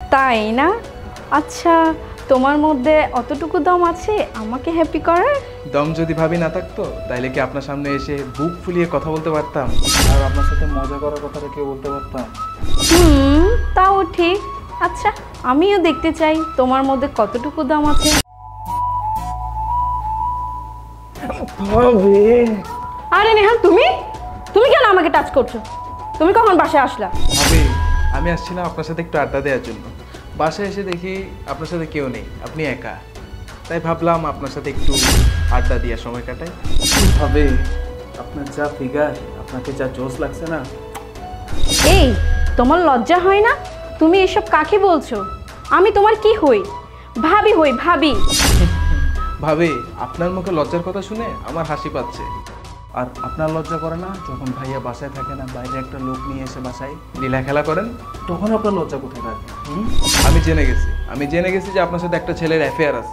তাই না? আচ্ছা, তোমার মধ্যে অতটুকু দম আছে আমাকে হ্যাপি করার? দম যদি ভাবি না থাকতো তাইলে কি আপনার সামনে এসে বুক ফুলিয়ে কথা বলতে পারতাম আর আপনার সাথে মজা করার কথাটা কেউ বলতে পারতাম? তাও ঠিক। আচ্ছা, আমিও দেখতে চাই তোমার মধ্যে কতটুকু দম আছে। আরে নেহাল, তুমি কেন আমাকে টাচ করছো? তুমি কখন বাসায় আসলা? ভাবি, আমি আসছিলাম আপনার সাথে একটু আড্ডা দেওয়ার জন্য। বাসায় এসে দেখি আপনার সাথে কেউ নেই, আপনি একা। তাই ভাবলাম আপনার সাথে একটু আড্ডা দিয়ে সময় কাটাই। ভাবে আপনার যা ফিগার, আপনাকে যা জোশ লাগছে না। এই, তোমার লজ্জা হয় না? তুমি এসব কাকে বলছো? আমি তোমার কি হই? ভাবি হই, ভাবি। ভাবে, আপনার মুখে লজ্জার কথা শুনে আমার হাসি পাচ্ছে। আর আপনার লজ্জা করে না যখন ভাইয়া বাসায় থাকে না, বাইরে একটা লোক নিয়ে এসে বাসায় লীলা খেলা করেন, তখন আপনার লজ্জা কোথায় থাকে? আমি জেনে গেছি যে আপনার সাথে একটা ছেলের অ্যাফেয়ার আছে।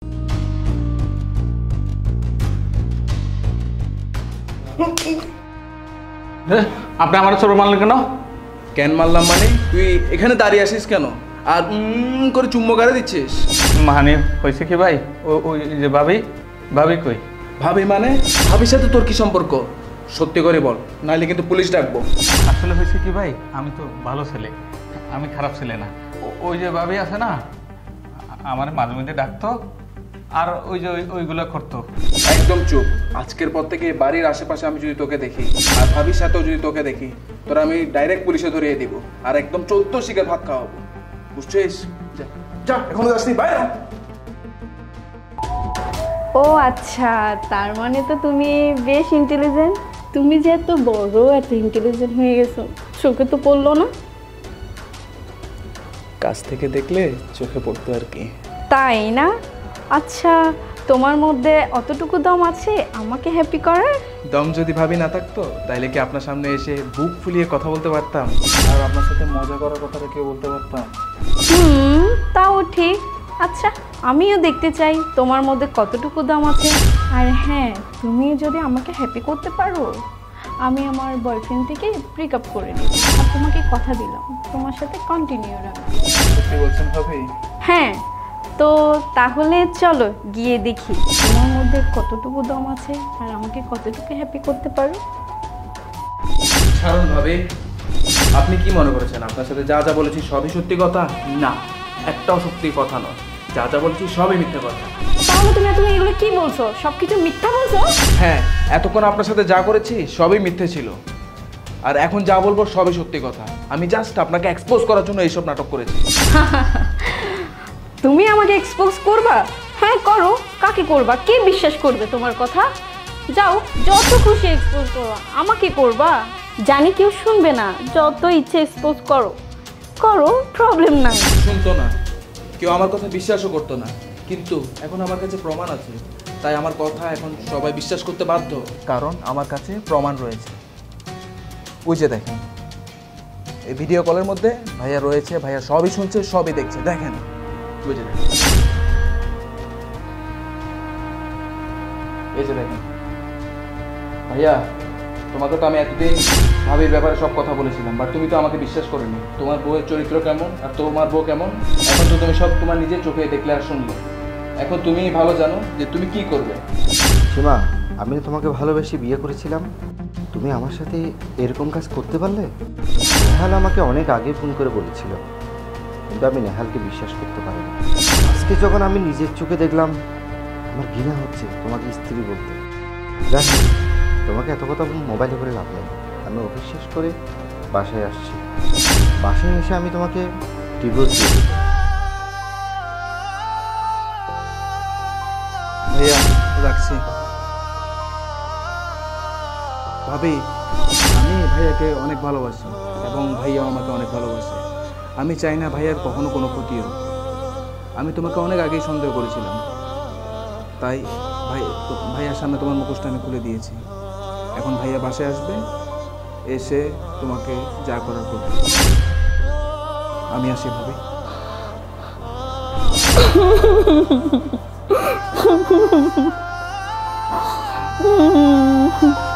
আপনি আমার ছোট মারলেন কেন? কেন মারলাম মানে? তুই এখানে দাঁড়িয়ে আসিস কেন আর করে চুম্বো গাড়ি দিচ্ছিস? মানে হয়েছে কি ভাই, ওই যে ভাবি কই? ভাবি মানে? ভাবির সাথে তোর কি সম্পর্ক? সত্যি করে বল, নাহলে কিন্তু পুলিশ ডাকবো। আসলে হয়েছে কি ভাই, আমি তো ভালো ছেলে, আমি খারাপ ছেলে না। ওই যে ভাবি আছে না, আমার মাঝে মধ্যে ডাকতো আর ওই যে ওইগুলো করতো। একদম চুপ। আজকের পর থেকে বাড়ির আশেপাশে আমি যদি তোকে দেখি আর ভাবির সাথেও যদি তোকে দেখি, তোরা আমি ডাইরেক্ট পুলিশে ধরিয়ে দিব আর একদম 14 শিখের ভাত খাওয়াবো, বুঝছিস? যা, এখনো যাসনি, বাইরে। ও আচ্ছা, তার মানে তো তুমি বেশ ইন্টেলিজেন্ট। তুমি যে এত বড়, এত ইন্টেলিজেন্ট হয়ে গেছো, চোখে তো পড়লো না? কাছ থেকে দেখলে চোখে পড়তো আর কি। তাই না? আচ্ছা, তোমার মধ্যে অতটুকু দম আছে আমাকে হ্যাপি করার? দম যদি ভাবি না থাকতো তাইলে কি আপনার সামনে এসে বুক ফুলিয়ে কথা বলতে পারতাম আর আপনার সাথে মজা করার কথাটা কেউ বলতে পারতাম? তাও ঠিক। আচ্ছা, আমিও দেখতে চাই তোমার মধ্যে কতটুকু দম আছে। আর হ্যাঁ, তুমি যদি আমাকে হ্যাপি করতে পারো, আমি আমার বয়ফ্রেন্ড থেকে ব্রেকআপ করে নিব আর তোমাকে কথা দিলাম তোমার সাথে কন্টিনিউ রাখবো। সত্যি বলছেন ভাবি? হ্যাঁ, তো তাহলে চলো গিয়ে দেখি তোমার মধ্যে কতটুকু দম আছে আর আমাকে কতটুকু হ্যাপি করতে পারো। ছাড়ুন ভাবি, আপনি কি মনে করেছেন আপনার সাথে যা যা বলেছি সবই সত্যি কথা? না, একটাও সত্যি কথা নয়। যা যা বলেছি সবই মিথ্যা কথা। তাহলে তুমি এগুলো কি বলছো? সবকিছু মিথ্যা বলছো? হ্যাঁ, এতক্ষণ আপনার সাথে যা করেছি সবই মিথ্যে ছিল, আর এখন যা বলবো সবই সত্যি কথা। আমি জাস্ট আপনাকে এক্সপোজ করার জন্য এইসব নাটক করেছি। তুমি আমাকে এক্সপোজ করবা? হ্যাঁ করো, কাকে করবা? কে বিশ্বাস করবে তোমার কথা? যাও, যত খুশি এক্সপোজ করবা, আমাকে করবা। জানি কেউ শুনবে না, যত ইচ্ছে এক্সপোজ করো, প্রবলেম নাই। শুনতো না, কেউ আমার কথা বিশ্বাসও করতো না, কিন্তু এখন আমার কাছে প্রমাণ আছে, তাই আমার কথা এখন সবাই বিশ্বাস করতে বাধ্য, কারণ আমার কাছে প্রমাণ রয়েছে। ওই যে দেখেন, এই ভিডিও কলের মধ্যে ভাইয়া রয়েছে, ভাইয়া সবই শুনছে, সবই দেখছে। দেখেন, ওই যে দেখেন, এই যে দেখেন। ভাইয়া, তোমাকে তো আমি এতদিন ভাবির ব্যাপারে সব কথা বলেছিলাম, বাট তুমি তো আমাকে বিশ্বাস করেনি। তোমার বউয়ের চরিত্র কেমন আর তোমার বউ কেমন, এখন তো তুমি সব তোমার নিজের চোখে দেখলে আর শুনলে। এখন তুমি ভালো জানো যে তুমি কি করবে। সীমা, আমি তোমাকে ভালোবেসে বিয়ে করেছিলাম, তুমি আমার সাথে এরকম কাজ করতে পারলে? নেহাল আমাকে অনেক আগে ফোন করে বলেছিল, কিন্তু আমি নেহালকে বিশ্বাস করতে পারিনি। আজকে যখন আমি নিজের চোখে দেখলাম, আমার ঘৃণা হচ্ছে তোমাকে স্ত্রী বলতে। জানি তোমাকে এত কথা মোবাইলে করে লাভ নেই। আমি অফিস শেষ করে বাসায় আসছি, বাসায় এসে আমি তোমাকে ডিভোর্স দিই। ভাইয়া, রাখছি। ভাবি, আমি ভাইয়াকে অনেক ভালোবাসি এবং ভাইয়াও আমাকে অনেক ভালোবাসে। আমি চাই না ভাইয়ার কখনো কোনো ক্ষতি হোক। আমি তোমাকে অনেক আগেই সন্দেহ করেছিলাম, তাই ভাইয়ার সামনে তোমার মুখোশটা আমি খুলে দিয়েছি। এখন ভাইয়া বাসায় আসবে, এসে তোমাকে যা করার করবে। আমি আসি ভাবি।